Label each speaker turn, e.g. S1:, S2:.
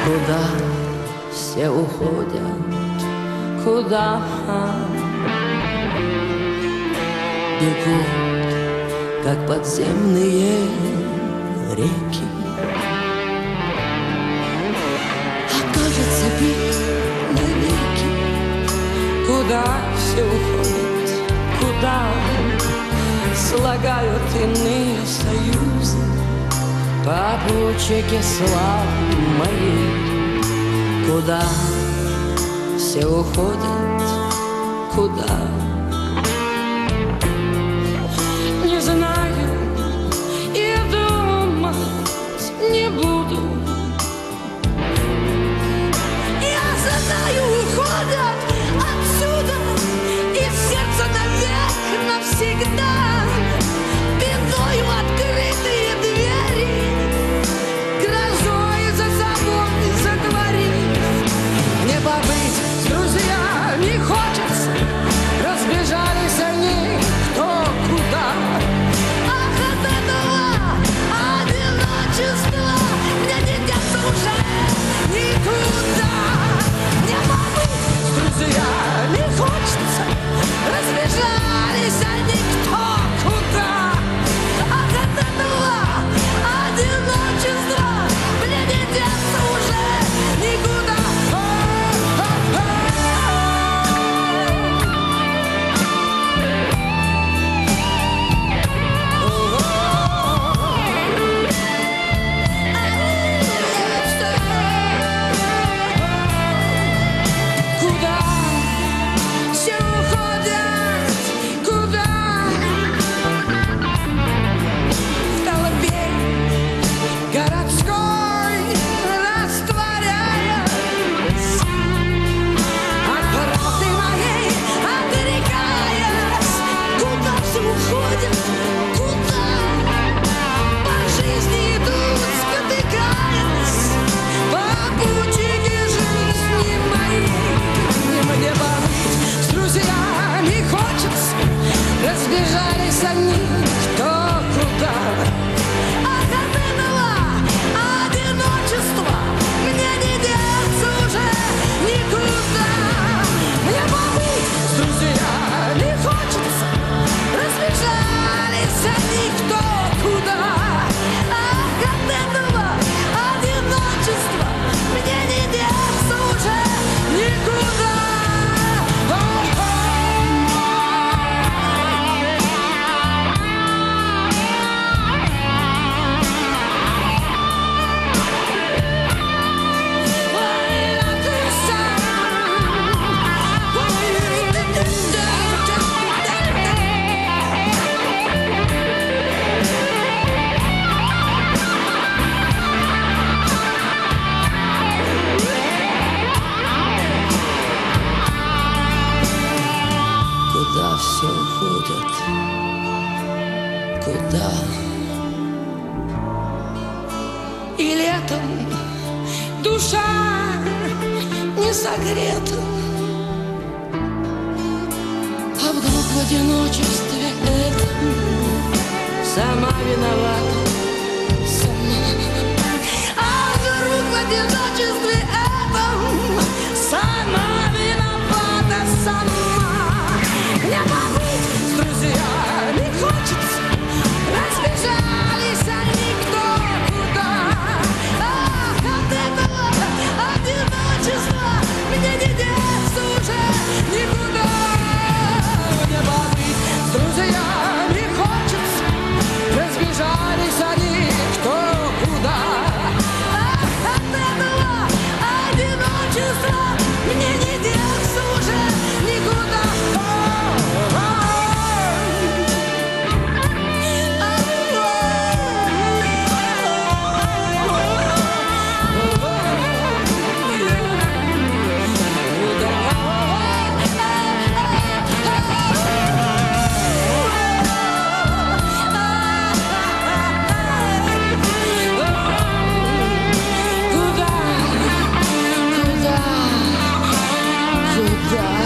S1: Куда все уходят, куда бегут, как подземные реки. Окажется пик навеки. Куда все уходят, куда слагают иные союзы попутчики славы моей. Куда все уходят, куда? Не знаю и думать не буду. Я знаю, уходят отсюда, и в сердце навек навсегда бедою открытые двери, грозой за собой затворив. Не побыть с друзьями хочется, разбежались они кто куда. Ах, от этого одиночества мне не деться уже никуда. Не побыть с друзьями хочется, разбежались они кто куда. Ах, от этого одиночества мне не деться уже никуда. Разбежались они кто куда. Ах, от этого одиночества мне не деться уже никуда. Мне побыть с друзьями хочется, разбежались они кто куда. Ах, от этого одиночества мне не деться уже никуда. Куда все уходят, куда? И летом душа не согрета, а вдруг в одиночестве этом сама виновата, сама. А вдруг в одиночестве этом сама виновата, сама. Мне побыть с друзьями хочется, разбежались они кто куда. Ах, от этого одиночества мне не деться уже никуда. Мне побыть с друзьями хочется, разбежались они кто куда. Ах, от этого одиночества мне не деться уже никуда. Куда?